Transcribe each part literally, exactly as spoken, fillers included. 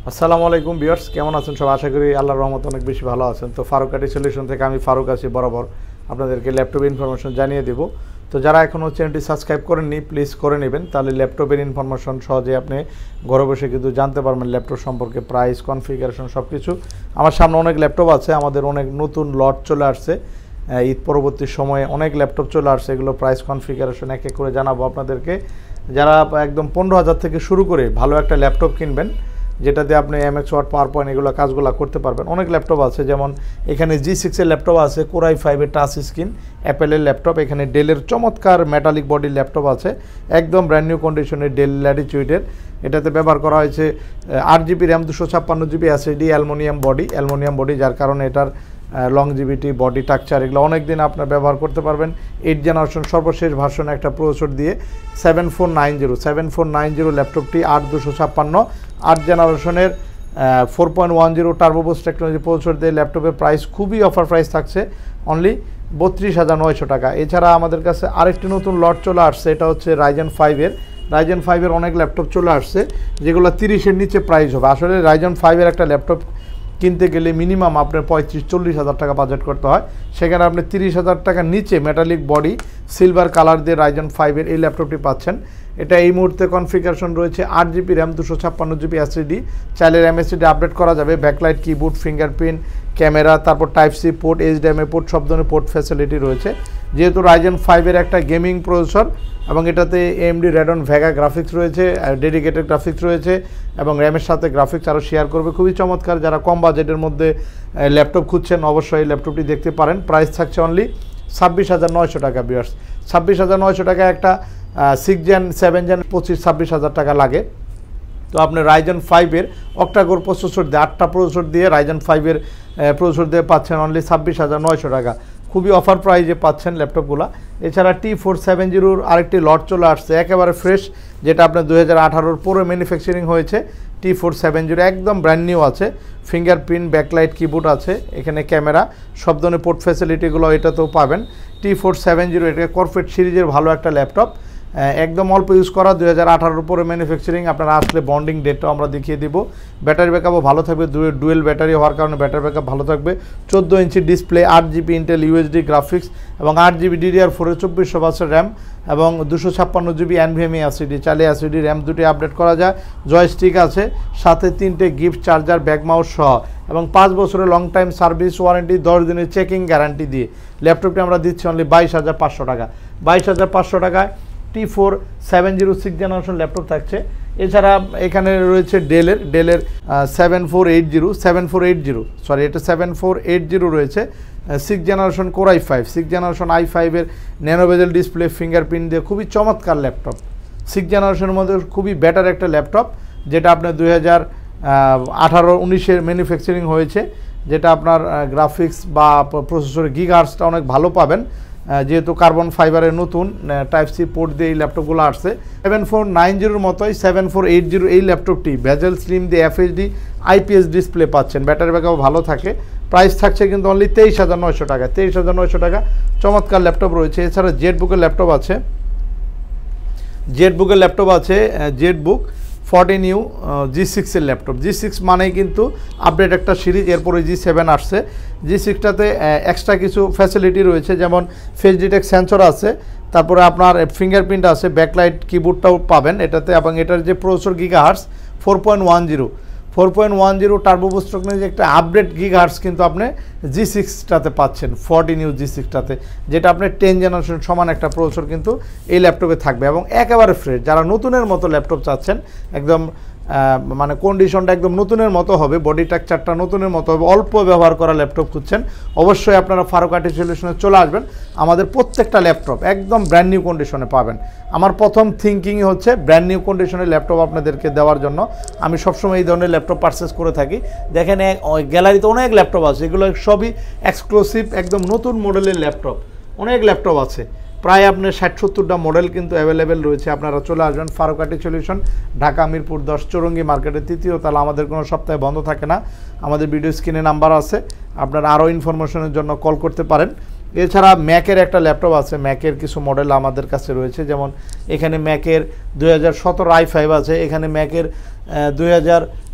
আসসালামু আলাইকুম ভিউয়ার্স, কেমন আছেন সব? আশা করি আল্লাহর রহমতে অনেক বেশি ভালো আছেন। তো ফারুক আইটি সলিউশন থেকে আমি ফারুক আছি বরাবর আপনাদেরকে ল্যাপটপ ইনফরমেশন জানিয়ে দেব। তো যারা এখনও চ্যানেলটি সাবস্ক্রাইব করেননি প্লিজ করে নেবেন, তাহলে ল্যাপটপের ইনফরমেশন সহজে আপনি ঘরে বসে কিন্তু জানতে পারবেন ল্যাপটপ সম্পর্কে, প্রাইস, কনফিগারেশন সব কিছু। আমার সামনে অনেক ল্যাপটপ আছে, আমাদের অনেক নতুন লট চলে আসছে, ঈদ পরবর্তী সময়ে অনেক ল্যাপটপ চলে আসছে, এগুলো প্রাইস কনফিগারেশন এক এক করে জানাবো আপনাদেরকে। যারা একদম পনেরো হাজার থেকে শুরু করে ভালো একটা ল্যাপটপ কিনবেন যেটাতে আপনি এমএক্স ওয়ার্ড, পাওয়ার পয়েন্ট এগুলো কাজগুলো করতে পারবেন, অনেক ল্যাপটপ আছে। যেমন এখানে জি সিক্সের ল্যাপটপ আছে, কোর আই ফাইভের টাচ স্ক্রিন, অ্যাপেলের ল্যাপটপ, এখানে ডেলের চমৎকার মেটালিক বডির ল্যাপটপ আছে, একদম ব্র্যান্ড নিউ কন্ডিশনের ডেল ল্যাটিটিউডের। এটাতে ব্যবহার করা হয়েছে আট জিবি র্যাম, দুশো ছাপ্পান্ন GB SSD, aluminium body aluminium body যার কারণে এটার লংজিভিটি, বডি স্ট্রাকচার এগুলো অনেক দিন আপনার ব্যবহার করতে পারবেন। এইট জেনারেশন সর্বশেষ ভার্সন একটা প্রসেসর দিয়ে seven four nine zero seven four nine zero ল্যাপটপটি আট দুশো ছাপ্পান্ন আট জেনারেশনের four point one zero turbo boost technology processor দিয়ে ল্যাপটপের প্রাইস খুবই অফার প্রাইস থাকছে অনলি বত্রিশ হাজার নয়শো টাকা। এছাড়া আমাদের কাছে আরেকটি নতুন লট চলে আসছে, এটা হচ্ছে রাইজেন ফাইভের রাইজেন ফাইভের অনেক ল্যাপটপ চলে আসছে যেগুলো তিরিশের নিচে প্রাইস হবে। আসলে রাইজেন ফাইভের একটা ল্যাপটপ কিনতে গেলে মিনিমাম আপনার পঁয়ত্রিশ চল্লিশ হাজার টাকা বাজেট করতে হয়, সেখানে আপনি তিরিশ হাজার টাকার নিচে মেটালিক বডি সিলভার কালার দিয়ে রাইজেন ফাইভের এই ল্যাপটপটি পাচ্ছেন। এটা এই মুহূর্তে কনফিগারেশন রয়েছে আট জিবি র্যাম, দুশো ছাপ্পান্ন জিবি এসএসডি, চাইলে র্যাম এসএসডি আপডেট করা যাবে, ব্যাকলাইট, কিবোর্ড, ফিঙ্গারপ্রিন্ট, ক্যামেরা, তারপর type C port, HDMI port, সব ধরনের পোর্ট ফ্যাসিলিটি রয়েছে। যেহেতু রাইজেন ফাইভের একটা গেমিং প্রসেসর এবং এটাতে এএমডি রেডন ভেগা গ্রাফিক্স রয়েছে, ডেডিকেটেড গ্রাফিক্স রয়েছে এবং র্যামের সাথে গ্রাফিক্স আরও শেয়ার করবে, খুবই চমৎকার। যারা কম বাজেটের মধ্যে ল্যাপটপ খুঁজছেন অবশ্যই এই ল্যাপটপটি দেখতে পারেন। প্রাইস থাকছে অনলি ছাব্বিশ হাজার নয়শো টাকা ভিউয়ার্স। ছাব্বিশ হাজার নয়শো টাকা একটা সিক্স জেন সেভেন জেন পঁচিশ ছাব্বিশ হাজার টাকা লাগে। তো আপনি রাইজেন ফাইভের অক্টাকোর প্রসেসর দিয়ে আটটা প্রসেসর দিয়ে রাইজেন ফাইভের প্রসেসর দিয়ে পাচ্ছেন অনলি ছাব্বিশ হাজার নয়শো টাকা, খুবই অফার প্রাইজে পাচ্ছেন ল্যাপটপগুলো। এছাড়া টি ফোর সেভেন জিরোর আরেকটি লট চলে আসছে একেবারে ফ্রেশ, যেটা আপনার দু হাজার আঠারোর পুরো ম্যানুফ্যাকচারিং হয়েছে। টি ফোর সেভেন জিরো একদম ব্র্যান্ড নিউ আছে, ফিঙ্গারপ্রিন্ট, ব্যাকলাইট, কিবোর্ড আছে, এখানে ক্যামেরা, সব ধরনের পোর্ট ফ্যাসিলিটিগুলো এটাতেও পাবেন। টি ফোর সেভেন জিরো এটা কর্পোরেট সিরিজের ভালো একটা ল্যাপটপ, একদম অল্প ইউজ করা, দু হাজার আঠারোর উপরে ম্যানুফ্যাকচারিং। আপনারা আসলে বন্ডিং ডেটটাও আমরা দেখিয়ে দিব। ব্যাটারি ব্যাকআপও ভালো থাকবে, ডুয়েল ব্যাটারি হওয়ার কারণে ব্যাটারি ব্যাকআপ ভালো থাকবে। চোদ্দো ইঞ্চি ডিসপ্লে, আট জিবি ইন্টেল ইউএসডি গ্রাফিক্স এবং আট জিবি ডিডিআর ফোরের চব্বিশশো বাসের র্যাম এবং দুশো ছাপ্পান্ন জিবি এনভিএমই এসএসডি, চাইলে এসএসডি র্যাম দুটি আপডেট করা যায়। জয়স্টিক আছে, সাথে তিনটে গিফট চার্জার, ব্যাক মাউস সহ এবং পাঁচ বছরের লং টাইম সার্ভিস ওয়ারেন্টি, দশ দিনের চেকিং গ্যারান্টি দিয়ে ল্যাপটপটি আমরা দিচ্ছি অনলি বাইশ হাজার পাঁচশো টাকা। বাইশ হাজার পাঁচশো টাকায় T four seven zero six generation laptop থাকছে। এছাড়া এখানে রয়েছে ডেলের ডেলের seven four eight zero seven four eight zero sorry এটা সেভেন ফোর এইট জিরো রয়েছে, six generation core I five six generation I ফাইভের ন্যানোবেজেল ডিসপ্লে, ফিঙ্গারপ্রিন্ট দিয়ে খুবই চমৎকার ল্যাপটপ। সিক্স জেনারেশনের মধ্যে খুবই বেটার একটা ল্যাপটপ, যেটা আপনার দুই হাজার আঠারো উনিশের ম্যানুফ্যাকচারিং হয়েছে, যেটা আপনার গ্রাফিক্স বা প্রসেসরের গিগাহার্টসটা অনেক ভালো পাবেন, যেহেতু কার্বন ফাইবারের নতুন টাইপ সি পোর্ট দিয়ে এই ল্যাপটপগুলো আসছে। সেভেন ফোর নাইন জিরোর মতোই সেভেন ফোর এইট জিরো এই ল্যাপটপটি ভেজেল স্লিম দিয়ে এফএইচডি আইপিএস ডিসপ্লে পাচ্ছেন, ব্যাটারি ব্যাকআপ ভালো থাকে। প্রাইস থাকছে কিন্তু অনলি তেইশ হাজার নয়শো টাকা তেইশ হাজার নয়শো টাকা চমৎকার ল্যাপটপ রয়েছে। এছাড়া জেড বুকের ল্যাপটপ আছে, জেড বুকের ল্যাপটপ আছে Z book fourteen U G সিক্সের ল্যাপটপ। জি সিক্স মানেই কিন্তু আপডেট একটা সিরিজ, এরপরে জি সেভেন আসছে। জি সিক্সটাতে এক্সট্রা কিছু ফ্যাসিলিটি রয়েছে, যেমন ফেস ডিটেক্ট সেন্সর আছে, তারপরে আপনার ফিঙ্গারপ্রিন্ট আছে, ব্যাকলাইট, কিবোর্ডটাও পাবেন এটাতে এবং এটার যে processor gigahertz four point one zero four point one zero turbo boost technology একটা আপডেট গিগাহার্টস কিন্তু আপনি জি সিক্সটাতে পাচ্ছেন, ফোরটিন ইউ জি সিক্সটাতে, যেটা আপনি টেন জেনারেশন সমান একটা প্রসেসর কিন্তু এই ল্যাপটপে থাকবে এবং একেবারে ফ্রেশ। যারা নতুনের মতো ল্যাপটপ চাচ্ছেন, একদম মানে কন্ডিশনটা একদম নতুনের মতো হবে, বডি স্ট্রাকচারটা নতুনের মতো হবে, অল্প ব্যবহার করা ল্যাপটপ খুঁজছেন, অবশ্যই আপনারা ফারুক আইটি সলিউশনে চলে আসবেন। আমাদের প্রত্যেকটা ল্যাপটপ একদম ব্র্যান্ড নিউ কন্ডিশনে পাবেন। আমার প্রথম থিঙ্কিংই হচ্ছে ব্র্যান্ড নিউ কন্ডিশনের ল্যাপটপ আপনাদেরকে দেওয়ার জন্য। আমি সবসময় এই ধরনের ল্যাপটপ পারচেস করে থাকি। দেখেন গ্যালারিতে অনেক ল্যাপটপ আছে, এগুলো সবই এক্সক্লুসিভ একদম নতুন মডেলের ল্যাপটপ, অনেক ল্যাপটপ আছে, প্রায় আপনার ষাট সত্তরটা মডেল কিন্তু অ্যাভেলেবেল রয়েছে। আপনারা চলে আসবেন ফারুক আইটি সলিউশন, ঢাকা মিরপুর দশ, চৌরঙ্গি মার্কেটের তৃতীয় তলা। আমাদের কোনো সপ্তাহে বন্ধ থাকে না, আমাদের ভিডিও স্ক্রিনে নাম্বার আছে, আপনারা আরও ইনফরমেশনের জন্য কল করতে পারেন। এছাড়া ম্যাকের একটা ল্যাপটপ আছে, ম্যাকের কিছু মডেল আমাদের কাছে রয়েছে, যেমন এখানে ম্যাকের দুই হাজার সতেরো আই ফাইভ আছে, এখানে ম্যাকের দুই হাজার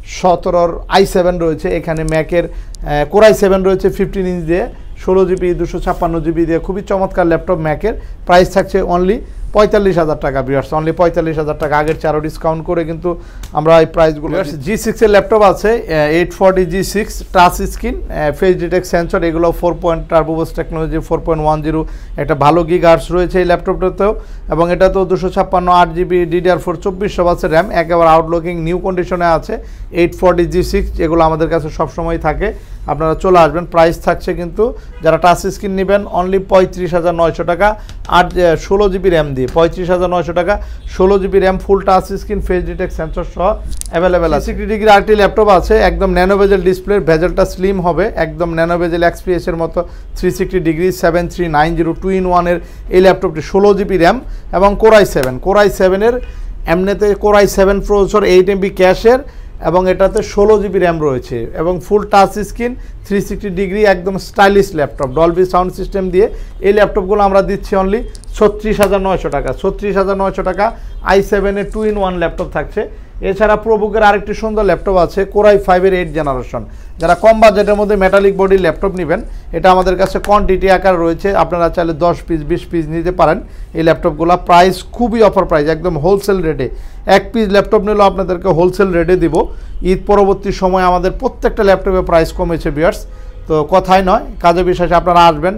সতেরোর আই সেভেন রয়েছে, এখানে ম্যাকের কোরাই সেভেন রয়েছে ফিফটিন ইঞ্চ দিয়ে, ষোলো জিবি দুশো ছাপ্পান্ন জিবি দিয়ে, খুবই চমৎকার ল্যাপটপ ম্যাকের। প্রাইস থাকছে অনলি পঁয়তাল্লিশ হাজার টাকা ভিউয়ার্স, অনলি পঁয়তাল্লিশ হাজার টাকা। আগের চারো ডিসকাউন্ট করে কিন্তু আমরা এই প্রাইসগুলো। জি সিক্সের ল্যাপটপ আছে, eight forty G six, touch screen, face detect sensor, এগুলো four point turbo boost technology, four point one zero, একটা ভালো গিগার্স রয়েছে এই ল্যাপটপটাতেও। এবং এটা তো দুশো ছাপ্পান্ন আট জিবি ডিডিআর ফোর চব্বিশশো বাসের র্যাম, একেবারে আউটলুকিং নিউ কন্ডিশনে আছে। এইট ফর্টি জি সিক্স, এগুলো আমাদের কাছে সবসময় থাকে, আপনারা চলে আসবেন। প্রাইস থাকছে কিন্তু যারা টাচ স্ক্রিন নেবেন অনলি পঁয়ত্রিশ হাজার নয়শো টাকা, আট ষোলো জিবি র্যাম দিয়ে পঁয়ত্রিশ হাজার নয়শো টাকা, ষোলো GB RAM, full touch screen, face detect sensor সহ অ্যাভেলেবেল আছে। সিক্সটি ডিগ্রি আরটি ল্যাপটপ আছে, একদম ন্যানো বেজেল ডিসপ্লে, ভেজেলটা স্লিম হবে, একদম ন্যানো বেজেল এক্সপিএস এর মতো three sixty degree, seven three nine zero two in ওয়ানের এই ল্যাপটপটি, ষোলো জিবি র্যাম এবং কোরাই সেভেন, কোরাই সেভেনের এমনিতে core i seven processor, eight MB ক্যাশের, এবং এটাতে ষোলো জিবি র্যাম রয়েছে এবং full touch screen, three sixty degree, একদম stylish laptop, Dolby sound system দিয়ে এই ল্যাপটপগুলো আমরা দিচ্ছি অনলি ছত্রিশ হাজার নয়শো টাকা। ছত্রিশ হাজার নয়শো টাকা আই সেভেনের টু ইন ওয়ান ল্যাপটপ থাকছে। এছাড়া প্রোবুকের আরেকটি সুন্দর ল্যাপটপ আছে, কোরাই ফাইভের এইট জেনারেশন। যারা কম বাজেটের মধ্যে মেটালিক বডির ল্যাপটপ নেবেন, এটা আমাদের কাছে কোয়ান্টিটি আকার রয়েছে, আপনারা চাইলে দশ পিস বিশ পিস নিতে পারেন এই ল্যাপটপগুলো। প্রাইস খুবই অফার প্রাইস, একদম হোলসেল রেটে, এক পিস ল্যাপটপ নিলেও আপনাদেরকে হোলসেল রেটে দিব। ঈদ পরবর্তী সময় আমাদের প্রত্যেকটা ল্যাপটপের প্রাইস কমেছে ভিউয়ার্স, তো কথাই নয়, কাজে বিশ্বাসে আপনারা আসবেন,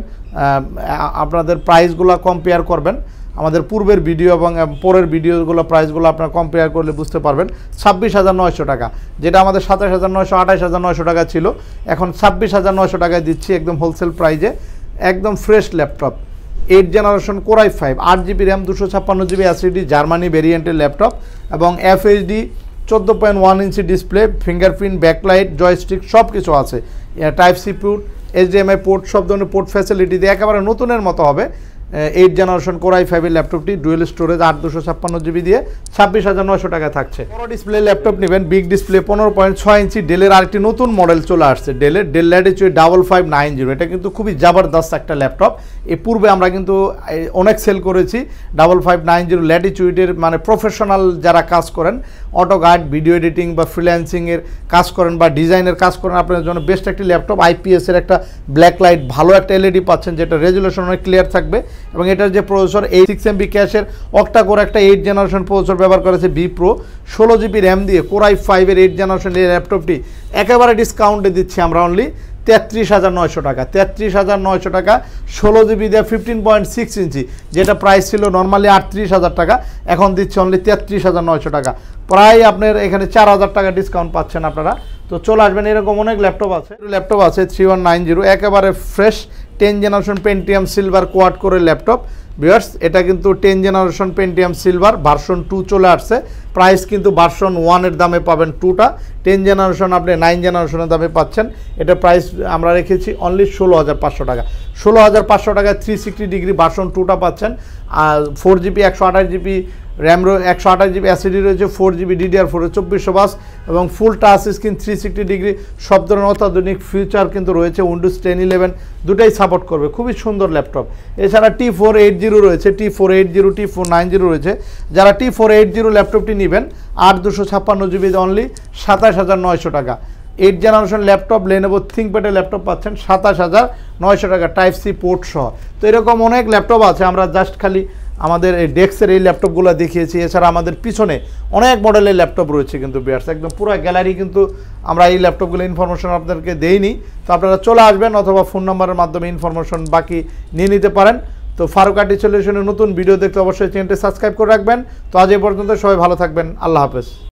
আপনাদের প্রাইসগুলো কম্পেয়ার করবেন, আমাদের পূর্বের ভিডিও এবং পরের ভিডিওগুলো প্রাইসগুলো আপনারা কম্পেয়ার করলে বুঝতে পারবেন। ছাব্বিশ হাজার নয়শো টাকা, যেটা আমাদের সাতাশ হাজার নয়শো আঠাশ হাজার নয়শো টাকা ছিল, এখন ছাব্বিশ হাজার নয়শো টাকায় দিচ্ছি একদম হোলসেল প্রাইজে, একদম fresh laptop, eight generation core i five, আট জিবি র্যাম, দুশো ছাপ্পান্ন জিবি এসএসডি, জার্মানি ভেরিয়েন্টের ল্যাপটপ এবং এফএইচডি, চোদ্দো পয়েন্ট ওয়ান ইঞ্চি ডিসপ্লে, ফিঙ্গারপ্রিন্ট, ব্যাকলাইট, জয়স্টিক সব কিছু আছে, type C port, HDMI port, সব ধরনের পোর্ট ফ্যাসিলিটি দিয়ে একেবারে নতুনের মতো হবে। এইট জেনারেশন কোরাই ফাইভের ল্যাপটপটি, ডুয়েল স্টোরেজ, আট দুশো ছাপ্পান্ন জিবি দিয়ে ছাব্বিশ হাজার নয়শো টাকায় থাকছে। বড় ডিসপ্লে ল্যাপটপ নেবেন, বিগ ডিসপ্লে, পনেরো পয়েন্ট ছয় ইঞ্চি, ডেলের আরেকটি নতুন মডেল চলে আসছে, ডেলের Dell latitude double five nine zero. এটা কিন্তু খুবই জবরদস্ত একটা ল্যাপটপ, এর পূর্বে আমরা কিন্তু অনেক সেল করেছি ডাবল ফাইভ নাইন জিরো ল্যাটিটিউডের, মানে প্রফেশনাল যারা কাজ করেন, অটো গার্ড, ভিডিও এডিটিং বা ফ্রিল্যান্সিংয়ের কাজ করেন বা ডিজাইনের কাজ করেন, আপনাদের জন্য বেস্ট একটি ল্যাপটপ। আইপিএসের একটা ব্ল্যাক লাইট, ভালো একটা এলইডি পাচ্ছেন, যেটা রেজুলেশন অনেক ক্লিয়ার থাকবে এবং এটার যে প্রসেসর, এই সিক্স এমবি ক্যাশের অক্টা কোর একটা এইট জেনারেশন প্রসেসর ব্যবহার করেছে বি প্রো, ষোলো জিবি র্যাম দিয়ে কোরাই ফাইভের এইট জেনারেশন এই ল্যাপটপটি একেবারে ডিসকাউন্টে দিচ্ছি আমরা অনলি তেত্রিশ হাজার নয়শো টাকা। তেত্রিশ হাজার নয়শো টাকা, ষোলো জিবি দিয়ে ফিফটিন পয়েন্ট সিক্স ইঞ্চি, যেটা প্রাইস ছিল নর্মালি আটত্রিশ হাজার টাকা, এখন দিচ্ছে অনলি তেত্রিশ হাজার নয়শো টাকা, প্রায় আপনার এখানে চার হাজার টাকা ডিসকাউন্ট পাচ্ছেন আপনারা। তো চলে আসবেন, এরকম অনেক ল্যাপটপ আছে। ল্যাপটপ আছে থ্রি ওয়ান নাইন জিরো, একেবারে fresh ten generation Pentium silver quad করে ল্যাপটপ ভিউয়ার্স, এটা কিন্তু ten generation Pentium silver version two চলে আসছে, প্রাইস কিন্তু ভার্সন ওয়ানের দামে পাবেন টুটা, টেন জেনারেশন আপনি নাইন জেনারেশনের দামে পাচ্ছেন। এটা প্রাইস আমরা রেখেছি অনলি ষোলো হাজার পাঁচশো টাকা, ষোলো হাজার পাঁচশো টাকায় থ্রি সিক্সটি ডিগ্রি ভার্সন টুটা পাচ্ছেন, আর ফোর জিবি একশো আঠাশ জিবি র্যাম, একশো আঠাশ জিবি এসএসডি রয়েছে, ফোর জিবি ডিডিআর ফোর চব্বিশশো বাস এবং full touch screen, three sixty degree, সব ধরনের অত্যাধুনিক ফিচার কিন্তু রয়েছে, উইন্ডোজ টেন ইলেভেন দুটাই সাপোর্ট করবে, খুবই সুন্দর ল্যাপটপ। এছাড়া টি ফোর এইট জিরো রয়েছে, T four eight zero, T four nine zero রয়েছে। যারা টি ফোর এইট জিরো ল্যাপটপটি নেবেন, আট দুশো ছাপ্পান্ন জিবি অনলি সাতাশ হাজার নয়শো টাকা, এইট জেনারেশন ল্যাপটপ, লেনোভো থিংকপ্যাডের ল্যাপটপ পাচ্ছেন সাতাশ হাজার নয়শো টাকা, টাইপ সি পোর্ট সহ। তো এরকম অনেক ল্যাপটপ আছে, আমরা জাস্ট খালি আমাদের এই ডেস্কের এই ল্যাপটপগুলো দেখিয়েছি, এছাড়া আমাদের পিছনে অনেক মডেলের ল্যাপটপ রয়েছে কিন্তু বিয়ার্স, একদম পুরো গ্যালারি কিন্তু আমরা এই ল্যাপটপগুলো ইনফরমেশন আপনাদেরকে দেইনি। তো আপনারা চলে আসবেন অথবা ফোন নাম্বারের মাধ্যমে ইনফরমেশন বাকি নিয়ে নিতে পারেন। তো ফারুক আইটি সলিউশনের নতুন ভিডিও দেখতে অবশ্যই চ্যানেলটি সাবস্ক্রাইব করে রাখবেন। তো আজ এই পর্যন্ত, সবাই ভালো থাকবেন, আল্লাহ হাফেজ।